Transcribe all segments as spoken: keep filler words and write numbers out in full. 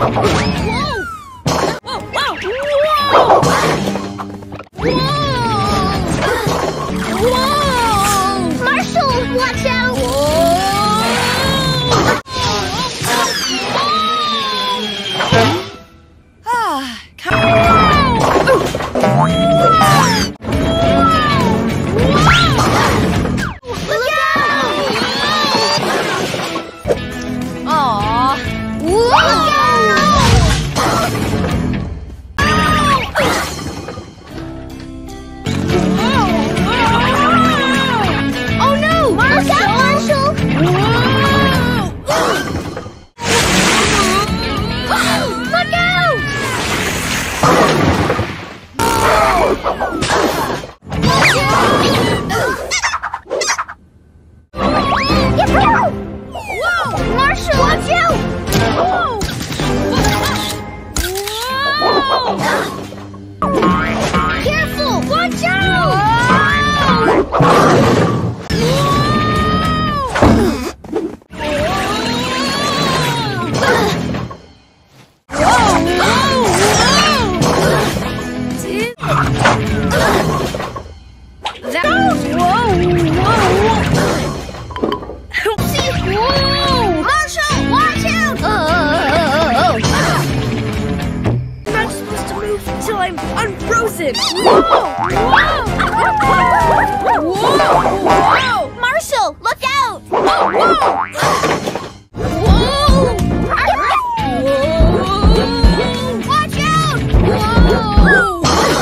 Whoa! Whoa! Whoa! Whoa! Whoa! Marshall, watch out! Ah, come on! Unfrozen! Whoa! Whoa! Whoa! Whoa! Marshall, look out! Whoa! Whoa! Whoa! Whoa! Watch out! Whoa!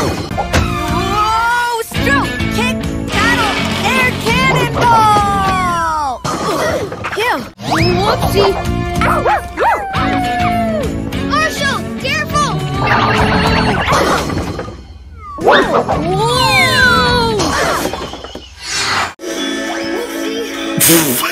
Whoa! Stroke! Kick! Paddle! Air cannonball! Him! Whoopsie! Marshall, careful! Whoa! Whoopsie.